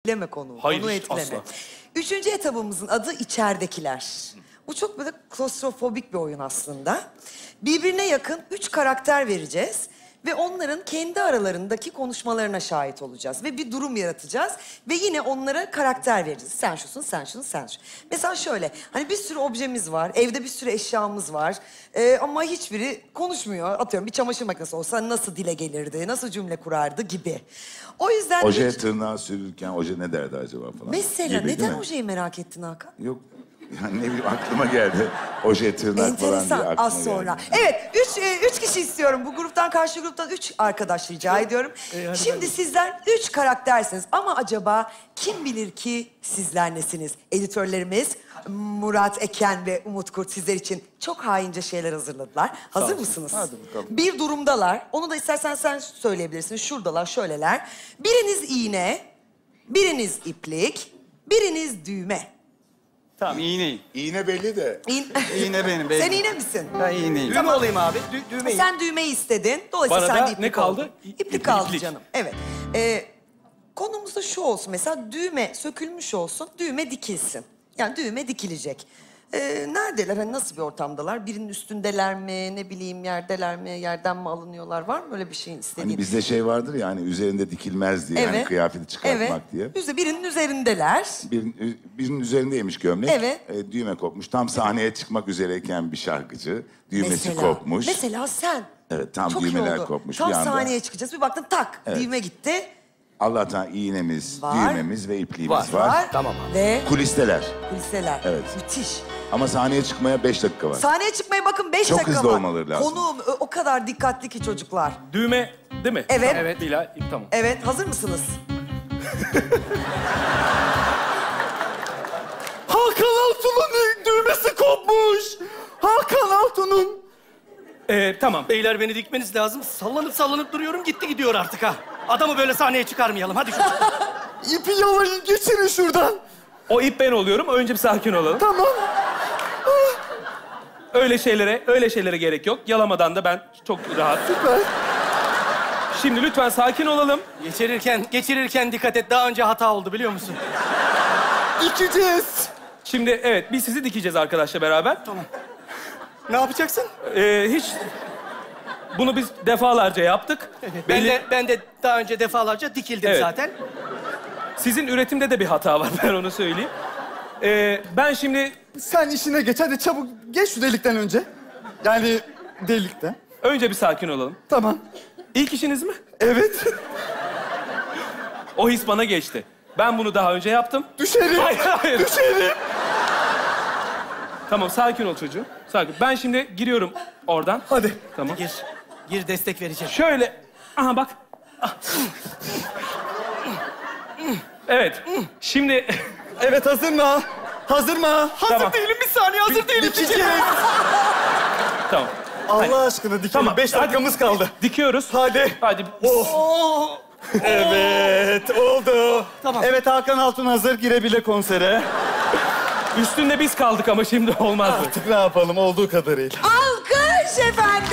ipleme konuğu. Hayır, Konuğu hiç etkileme. asla. Üçüncü etabımızın adı içeridekiler. Bu çok böyle klostrofobik bir oyun aslında. Birbirine yakın 3 karakter vereceğiz. Ve onların kendi aralarındaki konuşmalarına şahit olacağız. Ve bir durum yaratacağız. Ve yine onlara karakter vereceğiz. Sen şusun, sen şunu, sen şu. Mesela şöyle, hani bir sürü objemiz var, evde bir sürü eşyamız var. Ama hiçbiri konuşmuyor. Atıyorum bir çamaşır makinesi olsa nasıl dile gelirdi, nasıl cümle kurardı gibi. O yüzden... Ojeye tırnağı sürürken oje ne derdi acaba falan. Mesela gibi, değil neden mi? ojeyi merak ettin Hakan? Yok, yani ne bileyim aklıma geldi. Oje tırnak falan diye Enteresan, aklıma az sonra. geldi. Evet, üç kişi istiyorum. Bu gruptan, karşı gruptan 3 arkadaş rica ediyorum. Şimdi sizler 3 karaktersiniz. Ama acaba kim bilir ki sizler nesiniz? Editörlerimiz Murat Eken ve Umut Kurt sizler için çok haince şeyler hazırladılar. Hazır mısınız? Hadi bakalım. Bir durumdalar. Onu da istersen sen söyleyebilirsin. Şuradalar, şöyleler. Biriniz iğne, biriniz iplik, biriniz düğme. Tamam, iğneyim. İğne belli de. İğne benim, benim. Sen iğne misin? Ben iğneyim. Düğme olayım abi. Düğmeyi. Sen düğmeyi istedin. Dolayısıyla Bana sen da de iplik ne kaldı? oldun. İplik kaldı İplik. canım. Evet. Konumuz da şu olsun. Mesela düğme sökülmüş olsun, düğme dikilsin. Yani düğme dikilecek. Neredeler? Hani nasıl bir ortamdalar? Birinin üstündeler mi? Ne bileyim yerdeler mi? Yerden mi alınıyorlar? Var mı öyle bir şeyin istediğin? Hani bizde şey vardır ya hani üzerinde dikilmez diye. Yani kıyafeti çıkartmak diye. Birinin üzerindeler. Birinin üzerindeymiş gömlek. Evet. Düğme kopmuş. Tam sahneye çıkmak üzereyken bir şarkıcı. Düğmesi kopmuş. Mesela sen. Evet, tam Çok iyi düğmeler oldu. kopmuş Tam bir anda. sahneye çıkacağız. Bir baktın tak, düğme gitti. Allah'tan iğnemiz, Var. düğmemiz ve ipliğimiz var. Var. Tamam abi. Ve Kulisteler. kuliseler. Evet. Müthiş. Ama sahneye çıkmaya 5 dakika var. Sahneye çıkmaya bakın 5 Çok dakika hızlı var. olmaları lazım. Konuğum o kadar dikkatli ki çocuklar. Düğme değil mi? Evet. Tamam. Evet. Bilal, tamam. Evet, hazır mısınız? Hakan Altun'un düğmesi kopmuş. Hakan Altun'un. Tamam. Beyler beni dikmeniz lazım. Sallanıp duruyorum. Gitti gidiyor artık ha. Adamı böyle sahneye çıkarmayalım. Hadi şu. İpi yalayın, geçirin şuradan. O ip ben oluyorum. Önce bir sakin olalım. Tamam. Öyle şeylere gerek yok. Yalamadan da ben çok rahat. Süper. Şimdi lütfen sakin olalım. Geçirirken dikkat et. Daha önce hata oldu biliyor musun? Dikeceğiz. Şimdi evet, biz sizi dikeceğiz arkadaşla beraber. Tamam. Ne yapacaksın? Hiç... Bunu biz defalarca yaptık. Ben de daha önce defalarca dikildim Evet. zaten. Sizin üretimde de bir hata var, ben onu söyleyeyim. Ben şimdi Sen işine geç, hadi çabuk. Geç şu delikten önce. Yani delikten. önce bir sakin olalım. Tamam. İlk işiniz mi? Evet. O his bana geçti. Ben bunu daha önce yaptım. Düşerim. Hayır. Düşerim. Tamam, sakin ol çocuğum. Sakin. Ben şimdi giriyorum oradan. Hadi. Tamam. Gir destek vereceğim. Şöyle. Aha bak. Evet. Şimdi... Evet, hazır mı? Hazır mı? Tamam. Değilim bir saniye hazır değilim. Dikeceğiz. Tamam. Allah aşkına dikelim. Tamam. 5 dakikamız kaldı. Dikiyoruz. Hadi. Hadi. Evet, oldu. Tamam. Evet, Hakan Altun hazır. Girebilir konsere. Üstünde biz kaldık ama şimdi olmaz bu. Artık ne yapalım, olduğu kadarıyla. Alkış efendim.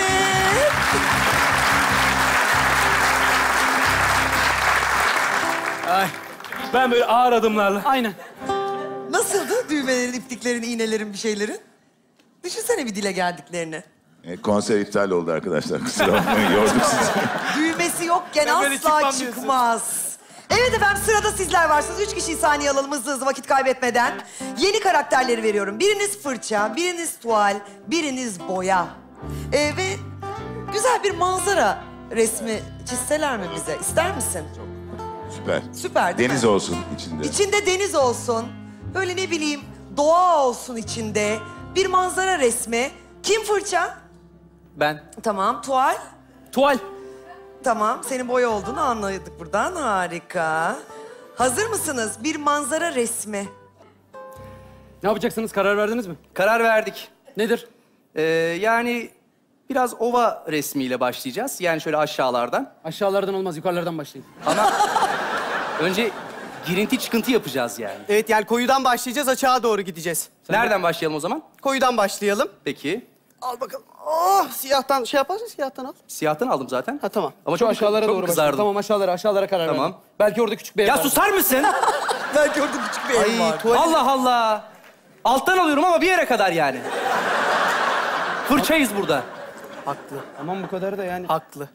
Ay, Ben böyle ağır adımlarla... aynen. Nasıldı düğmelerin, ipliklerin, iğnelerin, bir şeylerin? Düşünsene bir dile geldiklerini. Konser iptal oldu arkadaşlar. Kusura bakmayın, yorduk sizi. Düğmesi yokken Ben böyle asla çıkmam diyorsun. çıkmaz. Evet efendim, sırada sizler varsınız. 3 kişiyi sahneye alalım hızlı vakit kaybetmeden. Yeni karakterleri veriyorum. Biriniz fırça, biriniz tuval, biriniz boya. Ve güzel bir manzara resmi çizseler mi bize? İster misin? Süper. Süper değil Deniz mi? olsun içinde. İçinde deniz olsun. Böyle ne bileyim doğa olsun içinde. Bir manzara resmi. Kim fırça? Ben. Tamam. Tuval? Tuval. Tamam. Senin boya olduğunu anladık buradan. Harika. Hazır mısınız? Bir manzara resmi. Ne yapacaksınız? Karar verdiniz mi? Karar verdik. Nedir? Yani biraz ova resmiyle başlayacağız. Yani şöyle aşağılardan. Aşağılardan olmaz, yukarılardan başlayın. Ama önce girinti çıkıntı yapacağız yani. Evet, yani koyudan başlayacağız, açığa doğru gideceğiz. Nereden başlayalım o zaman? Koyudan başlayalım. Peki. Al bakalım. Oh, siyahtan şey yaparsın, siyahtan al. Siyahtan aldım zaten. Ha, tamam. Ama Şu aşağılara çok doğru kızardım. başlayın. Tamam, aşağılara karar Tamam. verdim. Belki oradaki küçük bir ev Ya var. susar mısın? Belki orada küçük bir ev Ay, var. tuvalet... Allah Allah. Alttan alıyorum ama bir yere kadar yani. Fırçayız burada. Haklı. Tamam bu kadar da yani. Haklı.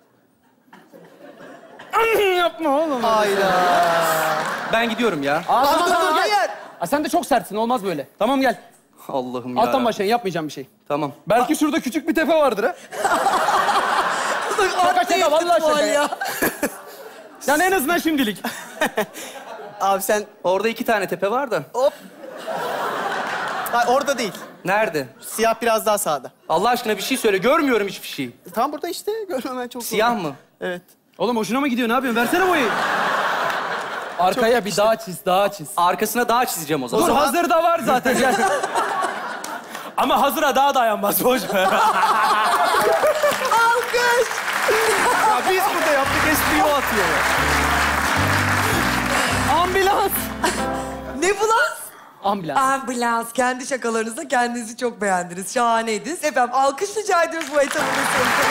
Yapma oğlum. Hayda. Ben gidiyorum ya. Dur dur hayır. Aa, sen de çok sertsin olmaz böyle. Tamam gel. Allah'ım ya. Alttan başlayın yapmayacağım bir şey. Tamam. Belki şurada küçük bir tepe vardır ha. Şaka şaka vallahi şaka ya. Yani en azından şimdilik. Abi sen Orada 2 tane tepe var da. hop. Hayır, orada değil. Nerede? Siyah biraz daha sağda. Allah aşkına bir şey söyle. Görmüyorum hiçbir şey. Tam burada işte. Görmemen çok zor. Siyah mı? Evet. Oğlum hoşuna mı gidiyor? Ne yapıyorsun? Versene boyayı. Arkaya bir dağ çiz, dağ çiz. Arkasına dağ çizeceğim o zaman. Dur hazır da var zaten. Gel. Ama hazıra daha dayanmaz. Boş ver. Alkış! Ya biz burada yaptık, espriyi o atıyor ya. Ambulans. Ne bu lan? Ambulans. Ambulans. Kendi şakalarınızda kendinizi çok beğendiniz. Şahaneydiniz. Efendim alkış rica ediyoruz bu etabın sonunda.